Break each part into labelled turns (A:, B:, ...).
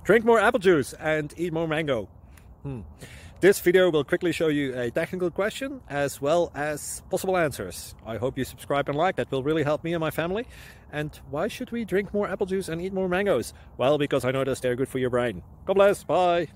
A: Drink more apple juice and eat more mango. This video will quickly show you a technical question as well as possible answers. I hope you subscribe and like. That will really help me and my family. And why should we drink more apple juice and eat more mangoes? Well, because I noticed they're good for your brain. God bless. Bye.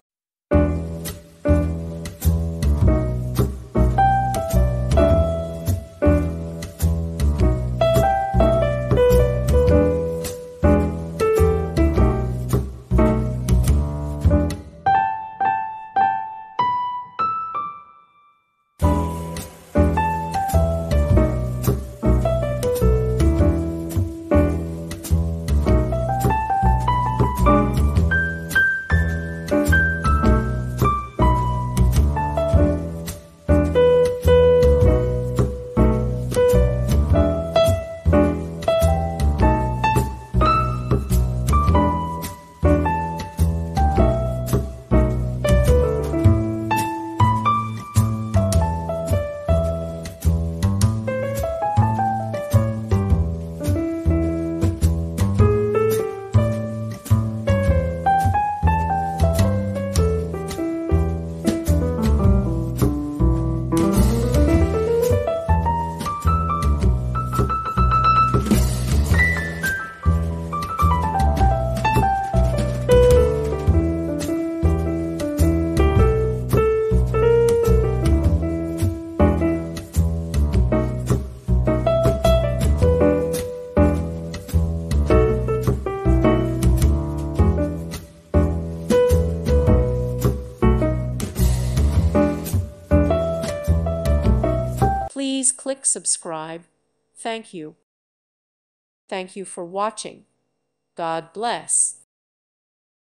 B: Please click subscribe. Thank you. Thank you for watching. God bless.